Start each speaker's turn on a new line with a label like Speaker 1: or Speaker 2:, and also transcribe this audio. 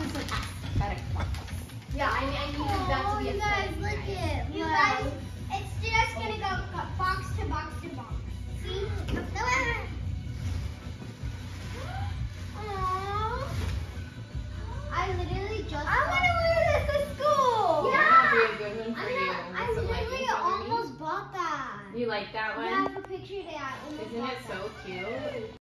Speaker 1: Vamos a taas. Correct. Yeah, I needed that to
Speaker 2: Oh,
Speaker 1: be a
Speaker 2: you guys,
Speaker 1: thing,
Speaker 2: look
Speaker 1: right?
Speaker 2: it.
Speaker 3: You guys, it's just gonna go box to box to box. See? Aww. I literally just.
Speaker 2: I want to wear this to school.
Speaker 1: Yeah, that'd be a good one for you.
Speaker 2: I
Speaker 1: With some
Speaker 2: literally
Speaker 1: leggings underneath.
Speaker 2: almost bought that.
Speaker 1: You like that one?
Speaker 2: Yeah, I have a picture of that.
Speaker 1: Isn't it so cute?